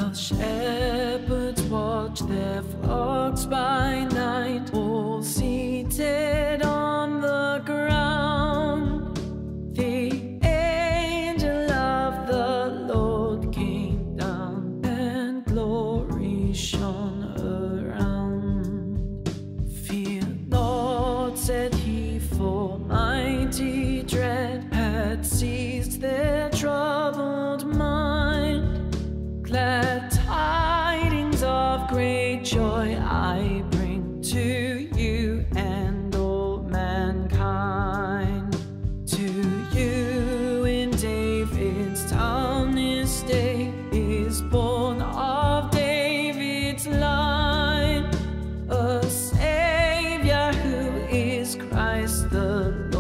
while shepherds watch their flocks by night, all seated on the ground. The angel of the Lord came down, and glory shone around. Fear not, said he, for mighty dread had seized their troubled mind. Glad tidings of great joy I bring to you and all mankind. To you in David's town this day is born of David's line a Savior who is Christ the Lord.